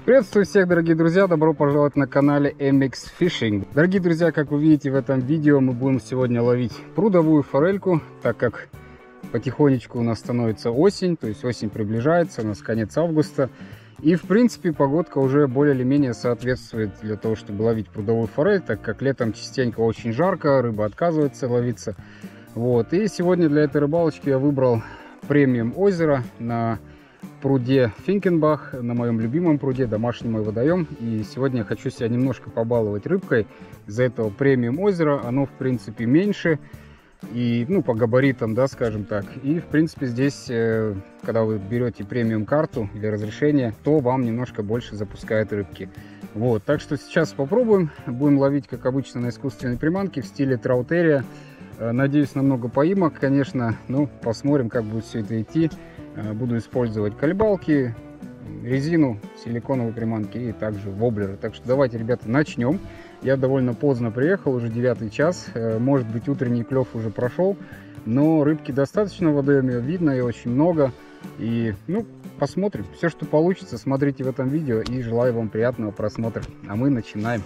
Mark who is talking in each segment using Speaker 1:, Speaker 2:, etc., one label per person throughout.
Speaker 1: Приветствую всех, дорогие друзья! Добро пожаловать на канале MX Fishing. Дорогие друзья, как вы видите в этом видео, мы будем сегодня ловить прудовую форельку, так как потихонечку у нас становится осень, то есть осень приближается, у нас конец августа. И в принципе погодка уже более или менее соответствует для того, чтобы ловить прудовую форель, так как летом частенько очень жарко, рыба отказывается ловиться. Вот. И сегодня для этой рыбалочки я выбрал премиум озеро на пруде Финкенбах, на моем любимом пруде, домашний мой водоем. И сегодня я хочу себя немножко побаловать рыбкой из-за этого премиум озера. Оно в принципе меньше и по габаритам, да, скажем так. И в принципе здесь, когда вы берете премиум карту или разрешение, то вам немножко больше запускает рыбки. Вот, так что сейчас попробуем. Будем ловить, как обычно, на искусственной приманке в стиле траутерия. Надеюсь на много поимок, конечно. Ну, посмотрим, как будет все это идти. Буду использовать колебалки, резину, силиконовые приманки и также воблеры. Так что давайте, ребята, начнем. Я довольно поздно приехал, уже 9 час. Может быть, утренний клев уже прошел, но рыбки достаточно в водоеме, видно и очень много. И посмотрим. Все, что получится, смотрите в этом видео, и желаю вам приятного просмотра. А мы начинаем.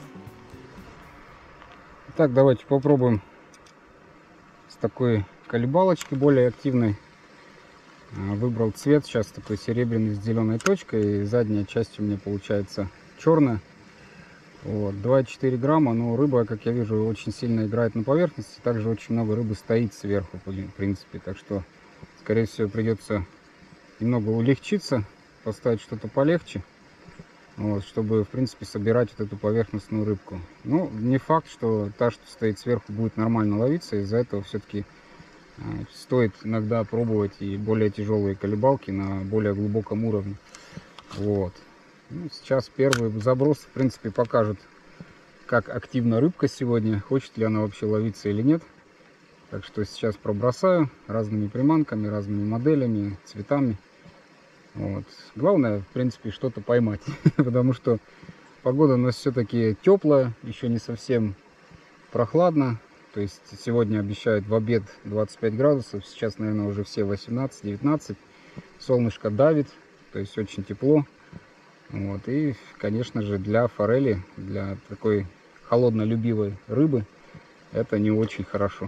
Speaker 1: Так, давайте попробуем с такой колебалочки более активной. Выбрал цвет сейчас такой серебряный с зеленой точкой, и задняя часть у меня получается черная. Вот, 2,4 грамма, но рыба, как я вижу, очень сильно играет на поверхности. Также очень много рыбы стоит сверху, в принципе, так что скорее всего придется немного улегчиться, поставить что-то полегче, вот, чтобы в принципе собирать вот эту поверхностную рыбку. Ну, не факт, что та, что стоит сверху, будет нормально ловиться. Из-за этого все-таки стоит иногда пробовать и более тяжелые колебалки на более глубоком уровне. Вот. Сейчас первый заброс, в принципе, покажет, как активна рыбка сегодня, хочет ли она вообще ловиться или нет. Так что сейчас пробросаю разными приманками, разными моделями, цветами. Вот. Главное, в принципе, что-то поймать, потому что погода у нас все-таки теплая, еще не совсем прохладно. То есть сегодня обещают в обед 25 градусов, сейчас, наверное, уже все 18-19. Солнышко давит, то есть очень тепло. Вот. И, конечно же, для форели, для такой холоднолюбивой рыбы, это не очень хорошо.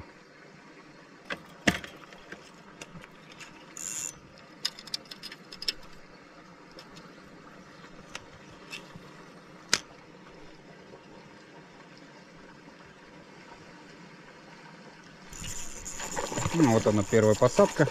Speaker 1: Вот она, первая посадка.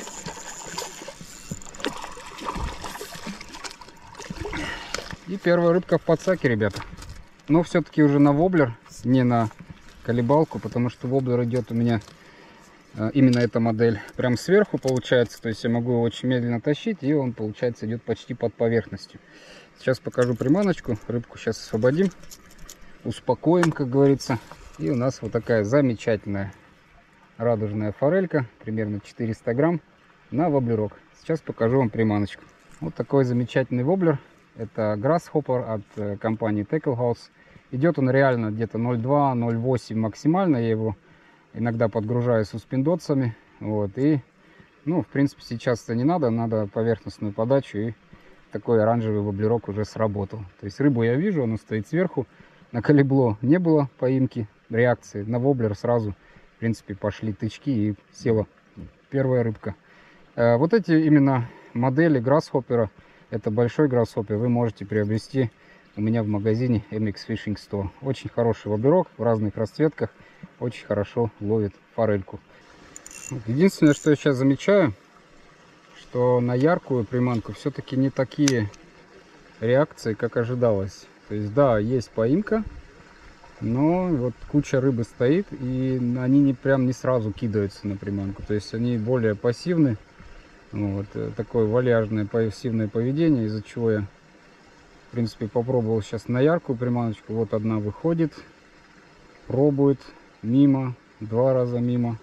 Speaker 1: И первая рыбка в подсаке, ребята. Но все-таки уже на воблер, не на колебалку, потому что воблер идет у меня, именно эта модель, прям сверху получается. То есть я могу его очень медленно тащить, и он, получается, идет почти под поверхностью. Сейчас покажу приманочку. Рыбку сейчас освободим, успокоим, как говорится. И у нас вот такая замечательная радужная форелька, примерно 400 грамм на воблерок. Сейчас покажу вам приманочку. Вот такой замечательный воблер. Это Grasshopper от компании Tackle House. Идет он реально где-то 0,2-0,8 максимально. Я его иногда подгружаю суспендоцами. Вот. И, в принципе, сейчас это не надо. Надо поверхностную подачу. И такой оранжевый воблерок уже сработал. То есть рыбу я вижу, она стоит сверху. На колебло не было поимки, реакции. На воблер сразу, в принципе, пошли тычки и села первая рыбка. Вот эти именно модели Grasshopper, это большой Grasshopper, вы можете приобрести у меня в магазине MX Fishing Store. Очень хороший воблерок в разных расцветках, очень хорошо ловит форельку. Единственное, что я сейчас замечаю, что на яркую приманку все-таки не такие реакции, как ожидалось. То есть, да, есть поимка, но вот куча рыбы стоит, и они прям не сразу кидаются на приманку. То есть они более пассивны. Вот такое вальяжное пассивное поведение, из-за чего я, в принципе, попробовал сейчас на яркую приманочку. Вот одна выходит, пробует, мимо, 2 раза мимо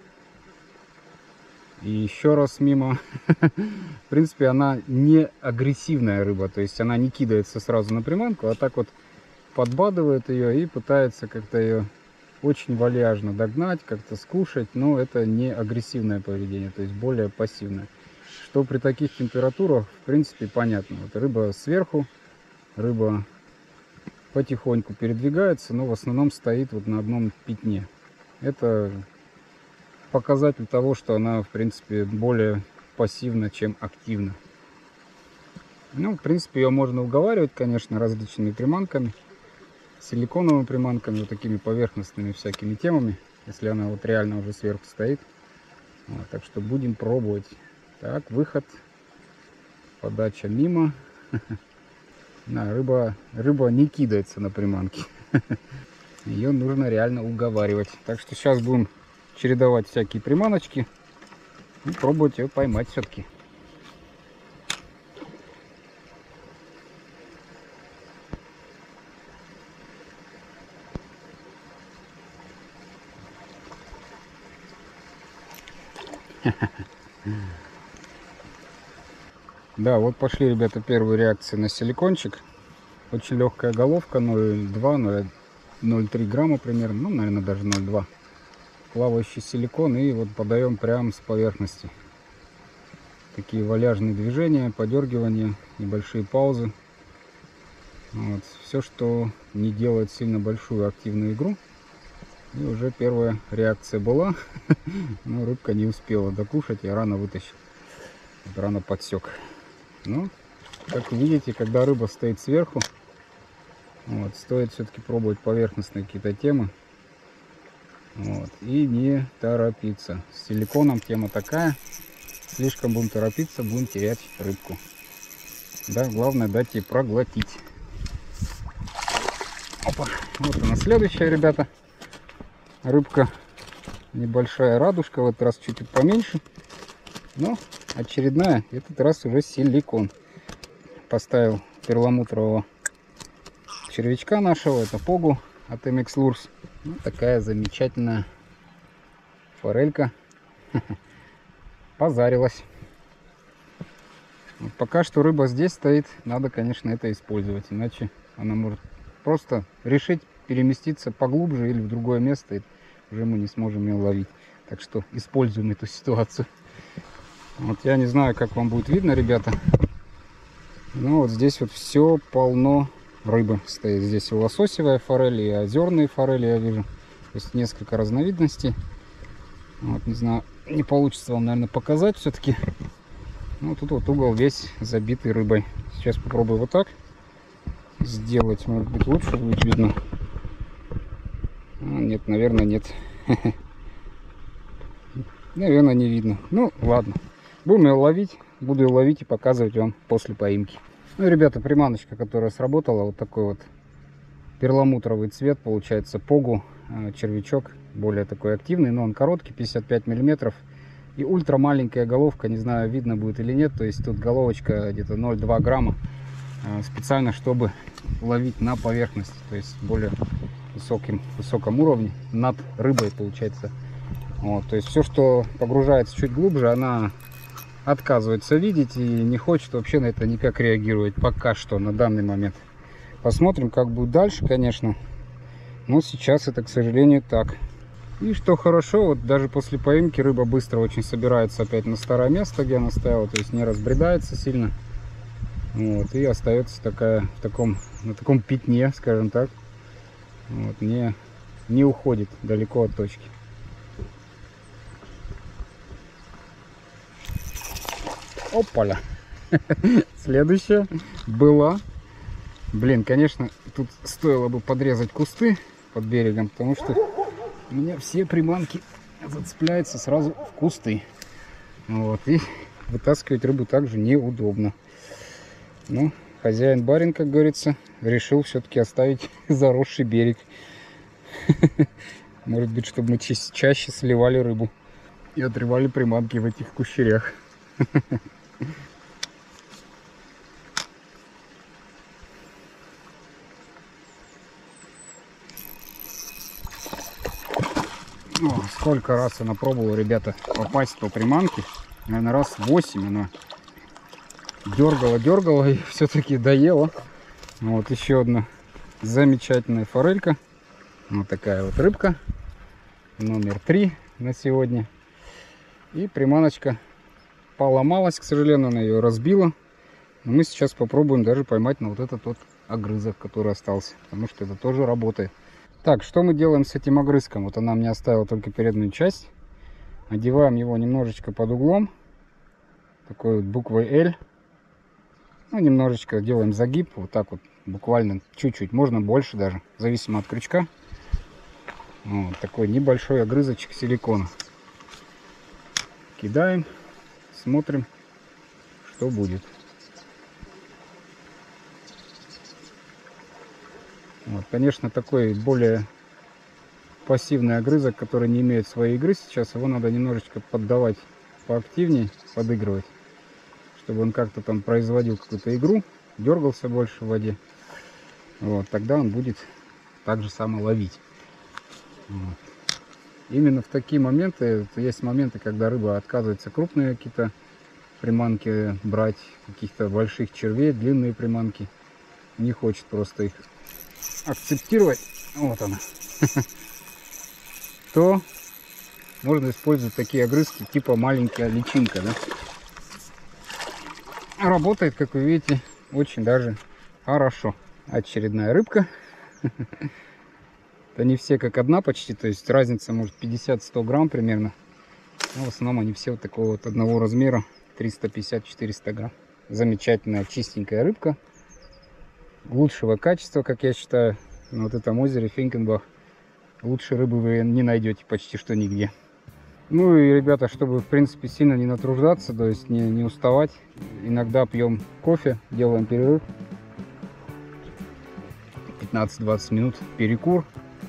Speaker 1: и еще раз мимо. В принципе, она не агрессивная рыба, то есть она не кидается сразу на приманку, а так вот подбадывает ее и пытается как-то ее очень вальяжно догнать, как-то скушать, но это не агрессивное поведение, то есть более пассивное. Что при таких температурах, в принципе, понятно. Вот рыба сверху, рыба потихоньку передвигается, но в основном стоит вот на одном пятне. Это показатель того, что она, в принципе, более пассивна, чем активна. Ну, в принципе, ее можно уговаривать, конечно, различными приманками, силиконовыми приманками, вот такими поверхностными всякими темами, если она вот реально уже сверху стоит. Вот, так что будем пробовать. Так, выход, подача мимо. Да, рыба не кидается на приманки. Ее нужно реально уговаривать. Так что сейчас будем чередовать всякие приманочки и пробовать ее поймать все-таки. Да, вот пошли, ребята, первые реакции на силикончик. Очень легкая головка, 0,2-0,3 грамма примерно, ну, наверное, даже 0,2. Плавающий силикон, и вот подаем прямо с поверхности. Такие валяжные движения, подергивания, небольшие паузы. Вот. Все, что не делает сильно большую активную игру. И уже первая реакция была, но рыбка не успела докушать, я рано вытащил, рано подсек. Но, как вы видите, когда рыба стоит сверху, вот, стоит все-таки пробовать поверхностные какие-то темы. Вот, и не торопиться. С силиконом тема такая, слишком будем торопиться, будем терять рыбку. Да, главное дать ей проглотить. Опа, вот она следующая, ребята. Рыбка небольшая, радужка, в этот раз чуть-чуть поменьше, но очередная, этот раз уже силикон. Поставил перламутрового червячка нашего, это Погу от MX Lures. Вот такая замечательная форелька. Позарилась. Вот пока что рыба здесь стоит, надо, конечно, это использовать, иначе она может просто решить переместиться поглубже или в другое место, и уже мы не сможем ее ловить. Так что используем эту ситуацию. Вот я не знаю, как вам будет видно, ребята. Но вот здесь вот все полно рыбы стоит. Здесь и лососевая форель, и озерные форели я вижу. То есть несколько разновидностей. Вот, не знаю, не получится вам, наверное, показать все-таки. Ну, тут вот угол весь забитый рыбой. Сейчас попробую вот так сделать. Может быть, лучше будет видно. Нет, наверное, нет. Наверное, не видно. Ну, ладно. Будем ее ловить. Буду ее ловить и показывать вам после поимки. Ну, ребята, приманочка, которая сработала. Вот такой вот перламутровый цвет. Получается Погу. Червячок. Более такой активный, но он короткий, 55 миллиметров. И ультра маленькая головка. Не знаю, видно будет или нет. То есть тут головочка где-то 0,2 грамма. Специально, чтобы ловить на поверхности. То есть более высоком уровне, над рыбой, получается. Вот, то есть все, что погружается чуть глубже, она отказывается видеть и не хочет вообще на это никак реагировать пока что, на данный момент. Посмотрим, как будет дальше, конечно. Но сейчас это, к сожалению, так. И что хорошо, вот даже после поимки рыба быстро очень собирается опять на старое место, где она стояла, то есть не разбредается сильно. Вот, и остается такая на таком пятне, скажем так. Вот, не уходит далеко от точки. Опаля. Следующая была. Блин, конечно, тут стоило бы подрезать кусты под берегом, потому что у меня все приманки зацепляются сразу в кусты. Вот, и вытаскивать рыбу также неудобно. Ну, хозяин-барин, как говорится, решил все-таки оставить заросший берег. Может быть, чтобы мы чаще сливали рыбу и отрывали приманки в этих кущерях. О, сколько раз она пробовала, ребята, попасть по приманке. Наверное, раз 8 она дергала и все-таки доела. Вот еще одна замечательная форелька. Вот такая вот рыбка. Номер 3 на сегодня. И приманочка поломалась, к сожалению, она ее разбила. Но мы сейчас попробуем даже поймать на вот этот вот огрызок, который остался, потому что это тоже работает. Так, что мы делаем с этим огрызком? Вот она мне оставила только переднюю часть. Одеваем его немножечко под углом, такой вот буквой L. Ну, немножечко делаем загиб, вот так вот, буквально чуть-чуть, можно больше даже, зависимо от крючка. Вот такой небольшой огрызочек силикона. Кидаем, смотрим, что будет. Вот, конечно, такой более пассивный огрызок, который не имеет своей игры сейчас, его надо немножечко поддавать поактивнее, подыгрывать, чтобы он как-то там производил какую-то игру, дергался больше в воде. Вот, тогда он будет так же само ловить. Вот. Именно в такие моменты, есть моменты, когда рыба отказывается крупные какие-то приманки брать, каких-то больших червей, длинные приманки, не хочет просто их акцептировать, вот она, то можно использовать такие огрызки типа маленькая личинка, да? Работает, как вы видите, очень даже хорошо. Очередная рыбка. Это не все как одна почти, то есть разница может 50-100 грамм примерно. Но в основном они все вот такого вот одного размера, 350-400 грамм. Замечательная чистенькая рыбка. Лучшего качества, как я считаю, на вот этом озере Финкенбах. Лучше рыбы вы не найдете почти что нигде. Ну и, ребята, чтобы, в принципе, сильно не натруждаться, то есть не уставать, иногда пьем кофе, делаем перерыв. 15-20 минут перекур.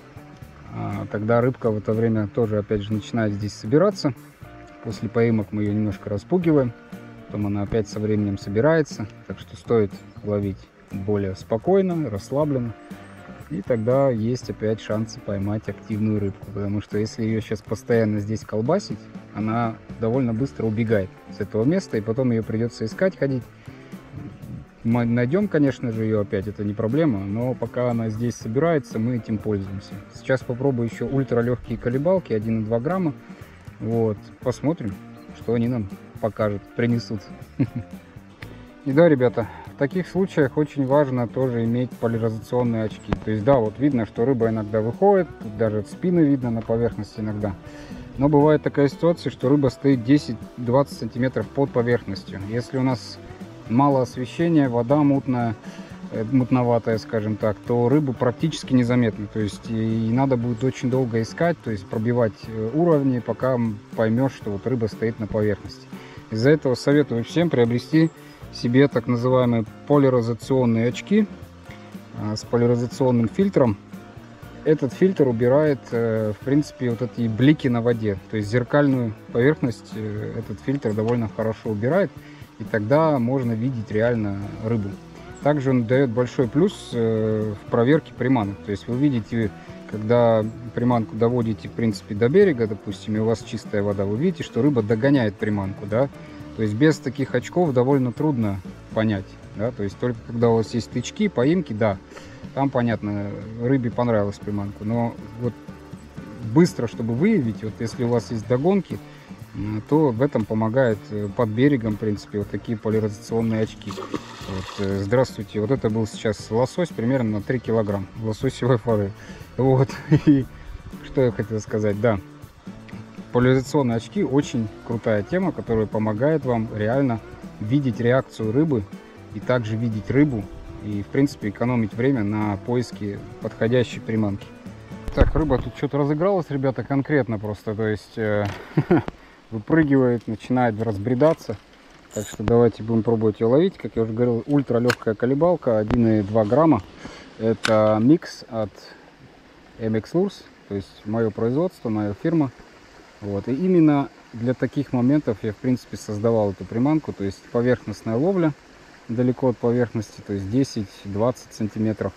Speaker 1: Тогда рыбка в это время тоже, опять же, начинает здесь собираться. После поимок мы ее немножко распугиваем. Потом она опять со временем собирается. Так что стоит ловить более спокойно, расслабленно. И тогда есть опять шансы поймать активную рыбку. Потому что если ее сейчас постоянно здесь колбасить, она довольно быстро убегает с этого места. И потом ее придется искать, ходить. Мы найдем, конечно же, ее опять, это не проблема. Но пока она здесь собирается, мы этим пользуемся. Сейчас попробую еще ультралегкие колебалки, 1,2 грамма. Вот, посмотрим, что они нам покажут, принесут. И да, ребята, в таких случаях очень важно тоже иметь поляризационные очки. То есть, да, вот видно, что рыба иногда выходит, тут даже от спины видно на поверхности иногда. Но бывает такая ситуация, что рыба стоит 10-20 сантиметров под поверхностью. Если у нас мало освещения, вода мутная, мутноватая, скажем так, то рыбу практически незаметно. То есть и надо будет очень долго искать, то есть пробивать уровни, пока поймешь, что вот рыба стоит на поверхности. Из-за этого советую всем приобрести себе так называемые поляризационные очки с поляризационным фильтром. Этот фильтр убирает, в принципе, вот эти блики на воде, то есть зеркальную поверхность этот фильтр довольно хорошо убирает, и тогда можно видеть реально рыбу. Также он дает большой плюс в проверке приманок. То есть вы видите, когда приманку доводите, в принципе, до берега, допустим, и у вас чистая вода, вы видите, что рыба догоняет приманку, да. То есть без таких очков довольно трудно понять, да. То есть только когда у вас есть тычки, поимки, да, там понятно, рыбе понравилась приманка. Но вот быстро, чтобы выявить, вот если у вас есть догонки, то в этом помогает под берегом, в принципе, вот такие поляризационные очки. Вот, здравствуйте, вот это был сейчас лосось примерно на 3 килограмм лососевой форели. Вот, и что я хотел сказать, да, поляризационные очки очень крутая тема, которая помогает вам реально видеть реакцию рыбы и также видеть рыбу и, в принципе, экономить время на поиске подходящей приманки. Так, рыба тут что-то разыгралась, ребята, конкретно просто, то есть выпрыгивает, начинает разбредаться. Так что давайте будем пробовать ее ловить. Как я уже говорил, ультралегкая колебалка, 1,2 грамма. Это микс от MX Lures, то есть мое производство, моя фирма. Вот. И именно для таких моментов я, в принципе, создавал эту приманку. То есть поверхностная ловля далеко от поверхности, то есть 10-20 сантиметров.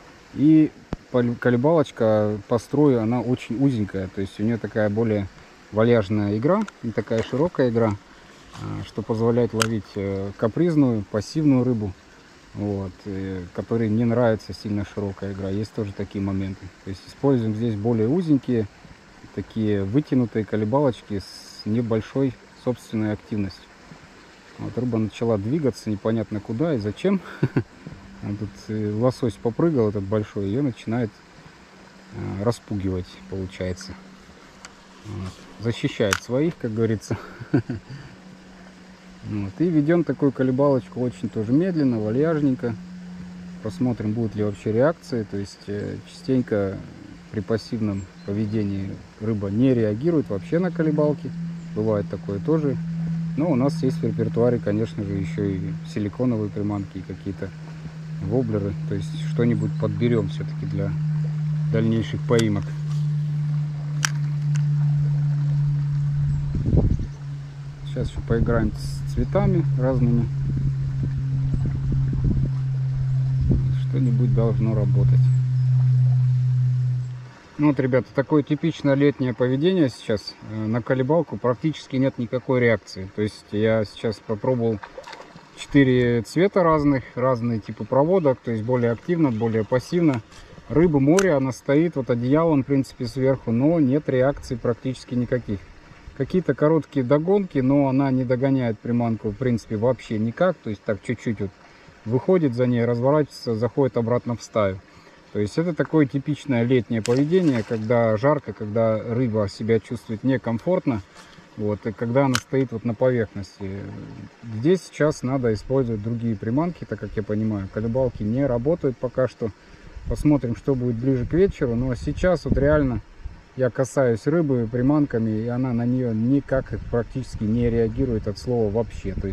Speaker 1: И колебалочка по строю, она очень узенькая. То есть у нее такая более вальяжная игра, не такая широкая игра, что позволяет ловить капризную, пассивную рыбу, вот, которой не нравится сильно широкая игра. Есть тоже такие моменты. То есть используем здесь более узенькие, такие вытянутые колебалочки с небольшой собственной активностью. Вот рыба начала двигаться непонятно куда и зачем. А тут лосось попрыгал этот большой, ее начинает распугивать, получается. Вот. Защищает своих, как говорится. Вот. И ведем такую колебалочку очень тоже медленно, вальяжненько. Посмотрим, будет ли вообще реакция. То есть частенько при пассивном поведении рыба не реагирует вообще на колебалки. Бывает такое тоже. Но у нас есть в репертуаре, конечно же, еще и силиконовые приманки и какие-то воблеры. То есть что-нибудь подберем все-таки для дальнейших поимок. Сейчас еще поиграем с цветами разными. Что-нибудь должно работать. Ну вот, ребята, такое типичное летнее поведение сейчас. На колебалку практически нет никакой реакции. То есть я сейчас попробовал 4 цвета разных, разные типы проводок. То есть более активно, более пассивно. Рыба море, она стоит вот одеялом, в принципе, сверху, но нет реакции практически никаких. Какие-то короткие догонки, но она не догоняет приманку, в принципе, вообще никак. То есть так чуть-чуть вот выходит за ней, разворачивается, заходит обратно в стаю. То есть это такое типичное летнее поведение, когда жарко, когда рыба себя чувствует некомфортно, вот, и когда она стоит вот на поверхности. Здесь сейчас надо использовать другие приманки, так как я понимаю, колебалки не работают пока что. Посмотрим, что будет ближе к вечеру. Но сейчас вот реально я касаюсь рыбы приманками, и она на нее никак практически не реагирует от слова вообще. То есть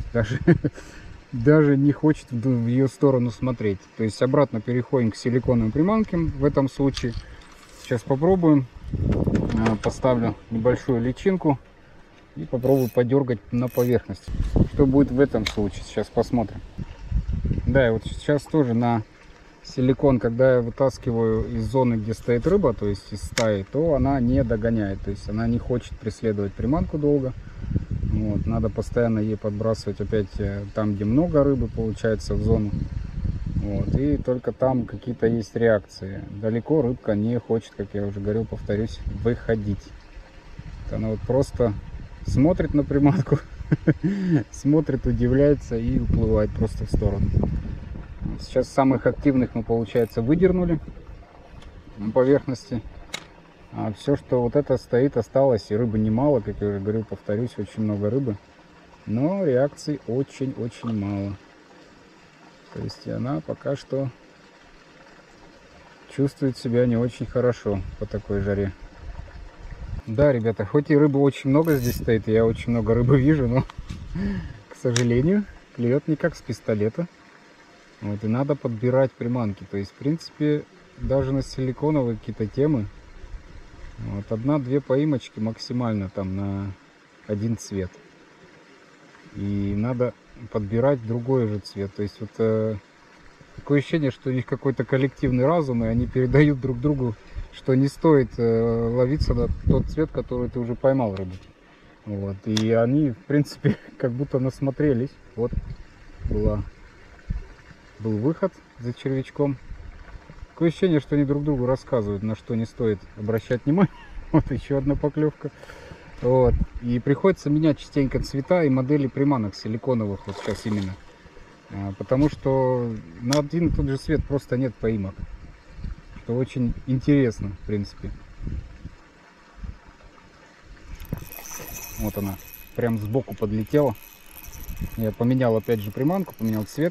Speaker 1: даже не хочет в ее сторону смотреть. То есть обратно переходим к силиконовым приманкам в этом случае. Сейчас попробуем. Поставлю небольшую личинку и попробую подергать на поверхность. Что будет в этом случае? Сейчас посмотрим. Да, и вот сейчас тоже на силикон, когда я вытаскиваю из зоны, где стоит рыба, то есть из стаи, то она не догоняет. То есть она не хочет преследовать приманку долго. Вот, надо постоянно ей подбрасывать опять там, где много рыбы, получается, в зону. Вот, и только там какие-то есть реакции. Далеко рыбка не хочет, как я уже говорил, повторюсь, выходить. Она вот просто смотрит на приманку, смотрит, удивляется и уплывает просто в сторону. Сейчас самых активных мы, получается, выдернули на поверхности. А все, что вот это стоит, осталось, и рыбы немало, как я уже говорил, повторюсь, очень много рыбы. Но реакций очень-очень мало. То есть она пока что чувствует себя не очень хорошо по такой жаре. Да, ребята, хоть и рыбы очень много здесь стоит, и я очень много рыбы вижу, но, к сожалению, клюет не как с пистолета. Вот, и надо подбирать приманки. То есть, в принципе, даже на силиконовые какие-то темы, вот, 1-2 поимочки максимально там на один цвет. И надо подбирать другой же цвет. То есть, вот такое ощущение, что у них какой-то коллективный разум, и они передают друг другу, что не стоит ловиться на тот цвет, который ты уже поймал рыбу. Вот. И они, в принципе, как будто насмотрелись. Вот был выход за червячком. Такое ощущение, что они друг другу рассказывают, на что не стоит обращать внимание. Вот еще одна поклевка. Вот. И приходится менять частенько цвета и модели приманок силиконовых, вот сейчас именно. Потому что на один и тот же цвет просто нет поимок. Что очень интересно, в принципе. Вот она, прям сбоку подлетела. Я поменял опять же приманку, поменял цвет.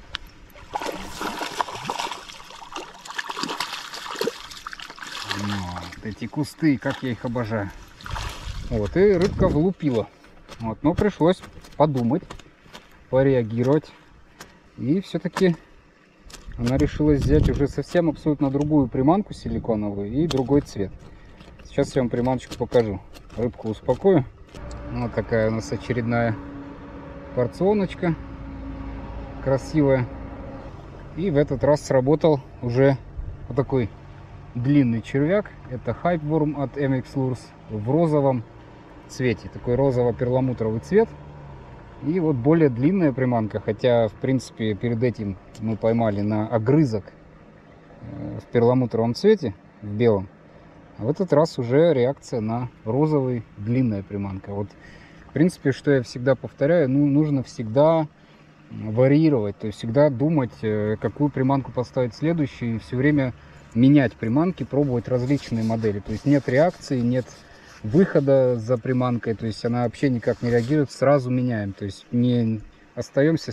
Speaker 1: Вот эти кусты, как я их обожаю. Вот, и рыбка влупила. Вот, но пришлось подумать, пореагировать. И все-таки она решила взять уже совсем абсолютно другую приманку силиконовую и другой цвет. Сейчас я вам приманочку покажу. Рыбку успокою. Вот такая у нас очередная порционочка. Красивая. И в этот раз сработал уже вот такой длинный червяк. Это Hypeworm от MX Lures в розовом цвете. Такой розово-перламутровый цвет. И вот более длинная приманка. Хотя, в принципе, перед этим мы поймали на огрызок в перламутровом цвете, в белом. А в этот раз уже реакция на розовый, длинная приманка. Вот В принципе, что я всегда повторяю, ну, нужно всегда варьировать, то есть всегда думать, какую приманку поставить следующую, и все время менять приманки, пробовать различные модели. То есть нет реакции, нет выхода за приманкой, то есть она вообще никак не реагирует, сразу меняем. То есть не остаемся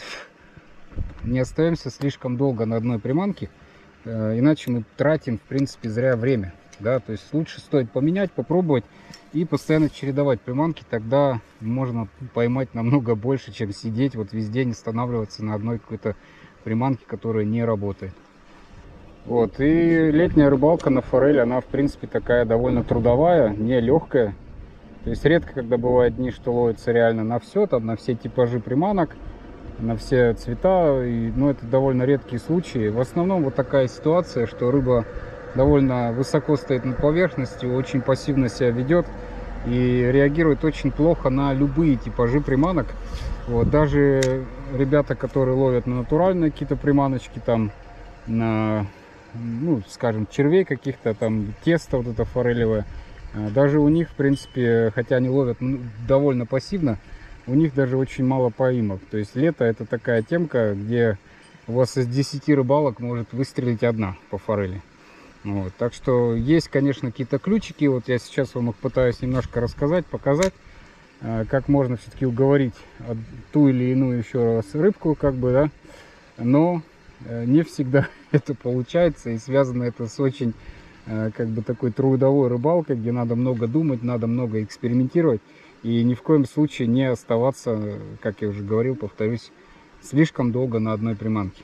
Speaker 1: слишком долго на одной приманке, иначе мы тратим, в принципе, зря время. Да? То есть лучше стоит поменять, попробовать и постоянно чередовать приманки, тогда можно поймать намного больше, чем сидеть вот весь день, останавливаться на одной какой-то приманке, которая не работает. Вот, и летняя рыбалка на форель, она, в принципе, такая довольно трудовая, не легкая. То есть редко, когда бывают дни, что ловится реально на все, там, на все типажи приманок, на все цвета, но это довольно редкие случаи. В основном вот такая ситуация, что рыба довольно высоко стоит над поверхностью, очень пассивно себя ведет и реагирует очень плохо на любые типажи приманок. Вот, даже ребята, которые ловят на натуральные какие-то приманочки, там, на, ну, скажем, червей каких-то, там, тесто вот это форелевое, даже у них, в принципе, хотя они ловят довольно пассивно, у них даже очень мало поимок. То есть лето — это такая темка, где у вас из 10 рыбалок может выстрелить одна по форели. Вот. Так что есть, конечно, какие-то ключики. Вот я сейчас вам их пытаюсь немножко рассказать, показать, как можно все-таки уговорить ту или иную еще раз рыбку, как бы, да. Но не всегда это получается, и связано это с очень, как бы, такой трудовой рыбалкой, где надо много думать, надо много экспериментировать. И ни в коем случае не оставаться, как я уже говорил, повторюсь, слишком долго на одной приманке.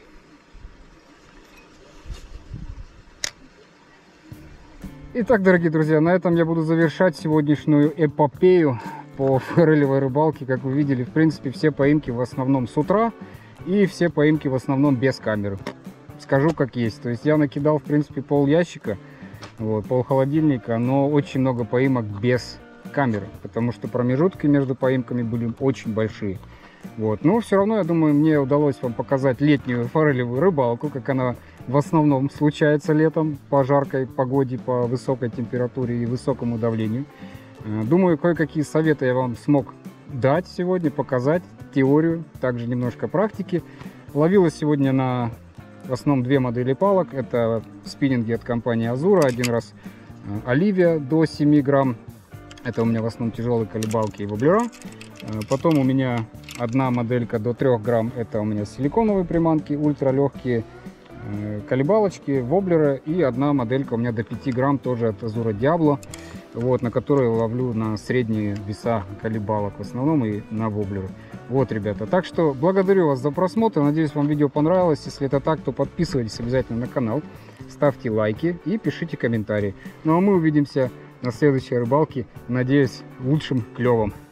Speaker 1: Итак, дорогие друзья, на этом я буду завершать сегодняшнюю эпопею по форелевой рыбалке. Как вы видели, в принципе, все поимки в основном с утра, и все поимки в основном без камеры. Скажу как есть. То есть я накидал, в принципе, пол ящика, вот, пол холодильника, но очень много поимок без камеры, потому что промежутки между поимками были очень большие. Вот. Но все равно, я думаю, мне удалось вам показать летнюю форелевую рыбалку, как она в основном случается летом по жаркой погоде, по высокой температуре и высокому давлению. Думаю, кое-какие советы я вам смог дать сегодня, показать теорию, также немножко практики. Ловилась сегодня на в основном две модели палок. Это спиннинги от компании Азура. Один раз Оливия до 7 грамм. Это у меня в основном тяжелые колебалки и воблера. Потом у меня одна моделька до 3 грамм. Это у меня силиконовые приманки, ультралегкие колебалочки, воблеры. И одна моделька у меня до 5 грамм, тоже от Азура Диабло. Вот, на которой ловлю на средние веса колебалок в основном и на воблеры. Вот, ребята. Так что благодарю вас за просмотр. Надеюсь, вам видео понравилось. Если это так, то подписывайтесь обязательно на канал. Ставьте лайки и пишите комментарии. Ну а мы увидимся на следующей рыбалке. Надеюсь, лучшим клевом.